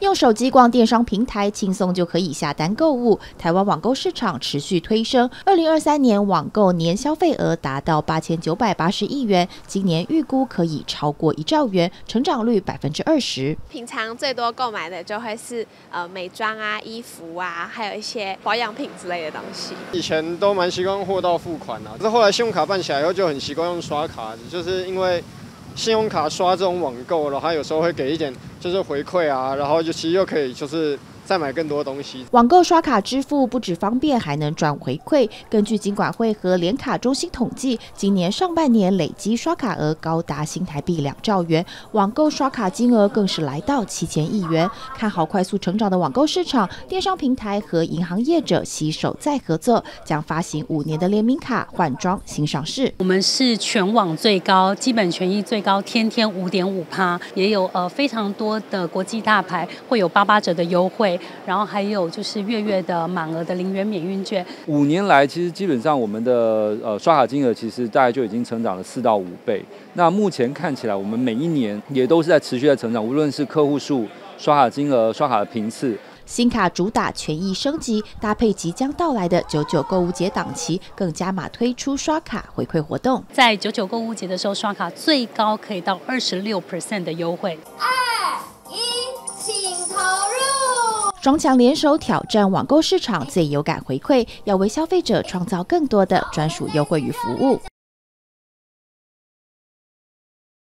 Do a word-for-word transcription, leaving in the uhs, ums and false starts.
用手机逛电商平台，轻松就可以下单购物。台湾网购市场持续推升，二零二三年网购年消费额达到八千九百八十亿元，今年预估可以超过一兆元，成长率百分之二十。 平常最多购买的就会是呃美妆啊、衣服啊，还有一些保养品之类的东西。 以前都蛮习惯货到付款啊，可是后来信用卡办起来以后就很习惯用刷卡，就是因为信用卡刷这种网购，然后它有时候会给一点就是回馈啊，然后就其实又可以就是再买更多东西。 网购刷卡支付不只方便，还能赚回馈。根据金管会和联卡中心统计，今年上半年累积刷卡额高达新台币两兆元，网购刷卡金额更是来到七千亿元。看好快速成长的网购市场，电商平台和银行业者携手再合作，将发行五年的联名卡换装新上市。 我们是全网最高，基本权益最高，天天五点五趴，也有呃非常多的国际大牌会有八八折的优惠。然后还有就是月月的满额的零元免运券。 五年来，其实基本上我们的呃刷卡金额其实大概就已经成长了四到五倍。那目前看起来，我们每一年也都是在持续在成长，无论是客户数、刷卡金额、刷卡的频次。 新卡主打权益升级，搭配即将到来的九九购物节档期，更加码推出刷卡回馈活动。 在九九购物节的时候，刷卡最高可以到二十六 percent 的优惠。 二一，请投入。双强联手挑战网购市场最有感回馈，要为消费者创造更多的专属优惠与服务。